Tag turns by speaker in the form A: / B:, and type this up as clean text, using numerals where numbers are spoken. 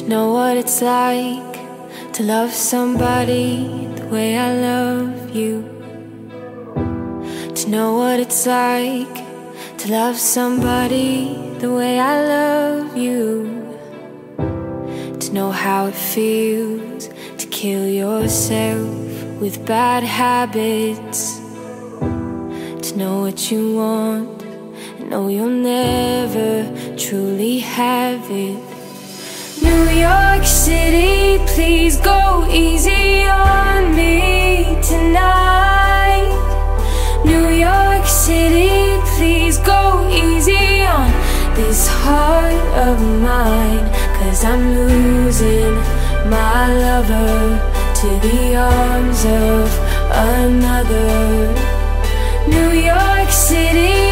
A: To know what it's like to love somebody the way I love you. To know what it's like to love somebody the way I love you. To know how it feels to kill yourself with bad habits. To know what you want and know you'll never truly have it. New York City, please go easy on me tonight. New York City, please go easy on this heart of mine. 'Cause I'm losing my lover to the arms of another. New York City,